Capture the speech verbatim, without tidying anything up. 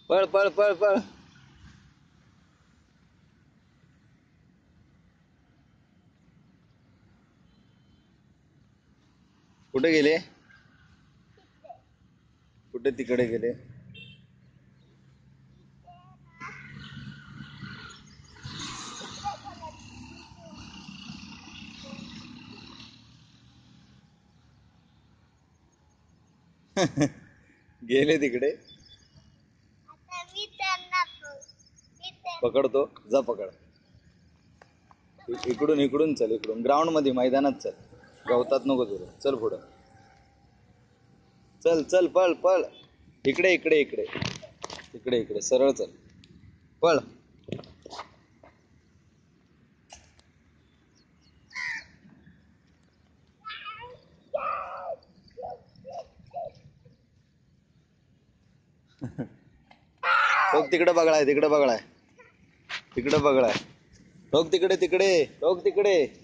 पळ पळ पळ पळ. कुठे गेले? कुठे तिकडे गेले? गेले तिकडे. पकडतो, जा पकड. इकडून इकडून चल, इकडून ग्राउंड मध्ये मैदानात चल, गवतात नको तुला. चल पुढं चल चल पळ पळ. इकडे इकडे इकडे इकडे इकडे सरळ चल, पळ. बघ तिकडे बघलाय, तिकडे बघलाय, तिकडे बघलाय. बघ तिकडे तिकडे बघ तिकडे.